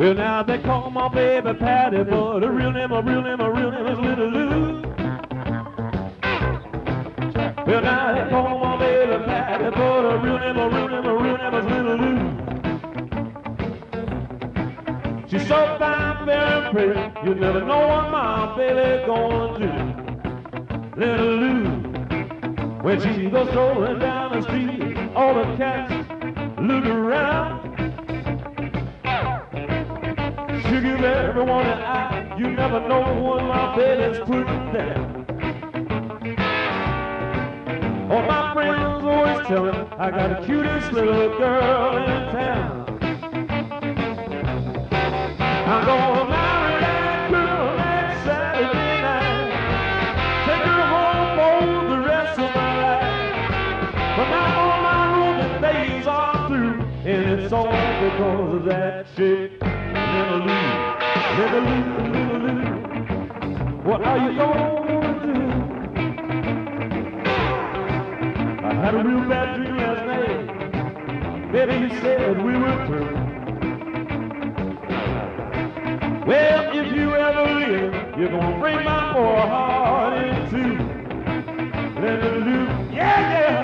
Well, now they call my baby Patty, but her real name is Little Lou. Well, now they call my baby Patty, but her real name is Little Lou. She's so fine, very pretty, you never know what my baby gonna do. Little Lou, when she goes strolling down the street, all the cats look around. She'll give everyone an eye, you never know what my baby's putting down. All my friends always tell me I got the cutest little girl in town. I'm gonna marry that girl next Saturday night. Take her home for the rest of my life. But now all my roaming days are through, and it's all because of that chick, Little Lou. Little Lou, Little Lou, what are you gonna do? I had a real bad dream last night. Baby, you said we were through. Well, if you ever live, you're gonna break my poor heart in two. Little Lou, yeah, yeah.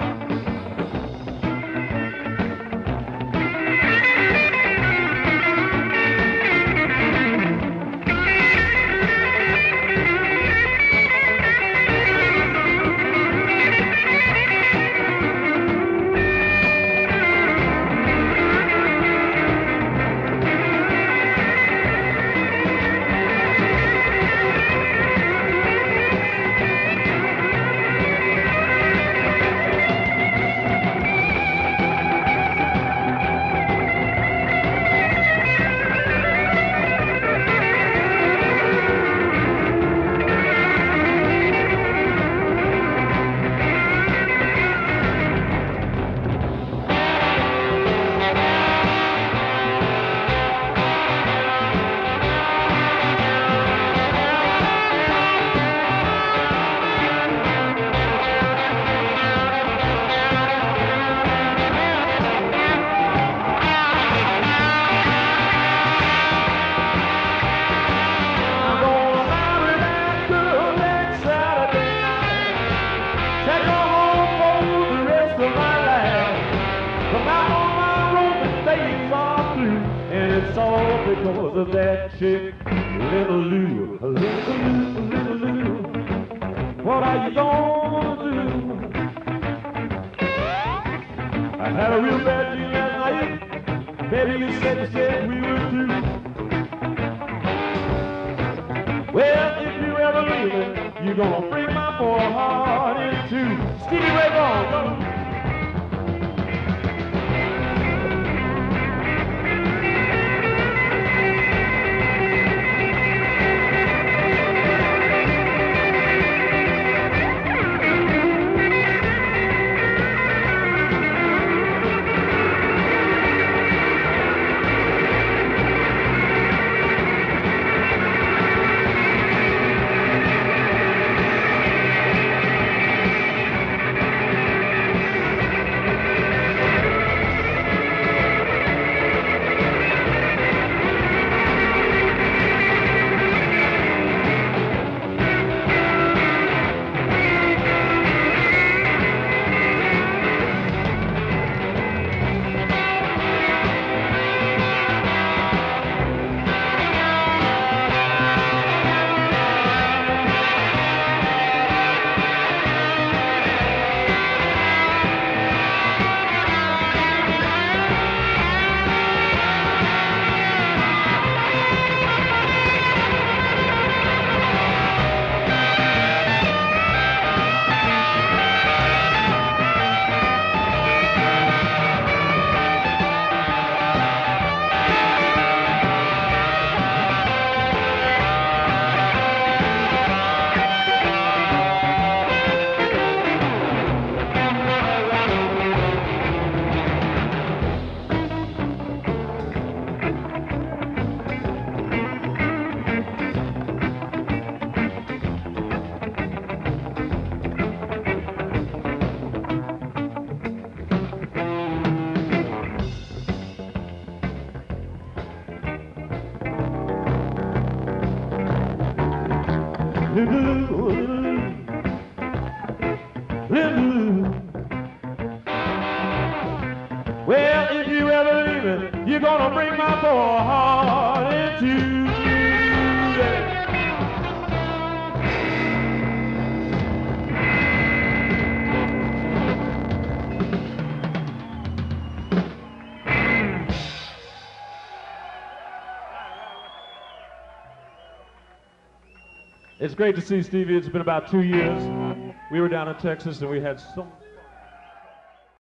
It's all because of that chick, Little Lou. Little Lou, Little Lou, what are you gonna do? I had a real bad dream last night. Baby, you said we were through. Well, if you ever leave it, you're gonna break my poor heart in two. Stevie Ray Vaughan, go. Well, if you ever leave it, you're gonna break my poor heart in two. It's great to see Stevie. It's been about 2 years. We were down in Texas and we had so